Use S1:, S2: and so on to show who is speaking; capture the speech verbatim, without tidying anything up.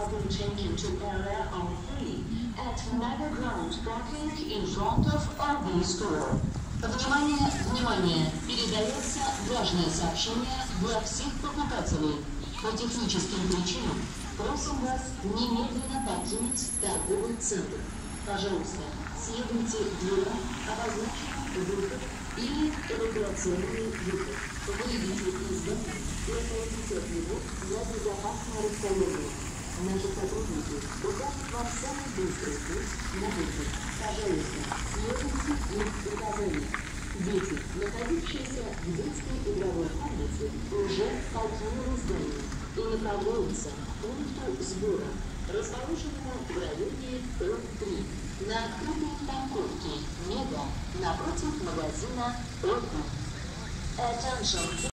S1: will change into area on three at Neverground parking in front of ар ви Store. Внимание, внимание! Передается важное сообщение для всех покупателей. По техническим причинам просим вас немедленно покинуть торговый центр. Пожалуйста, следуйте дверям, обозначенным выход или эвакуационный выход. Выйдите из дома и отойдите от него на безопасное расстояние. Наши сотрудники укажут вам самый быстрый путь на выход. Пожалуйста, следуйте их указаниям. Дети, находившиеся в детской игровой комнате, уже покинули здание и направляются к пункту сбора, расположенному в районе эр три, на открытой парковке «Мега» напротив магазина «Отдых». Attention!